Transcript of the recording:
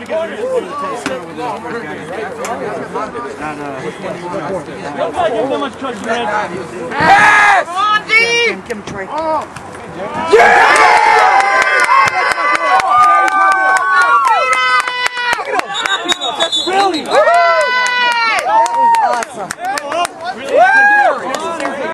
Nobody give them much touch, man. Yes! Come on, D! Give him Trey. Yes!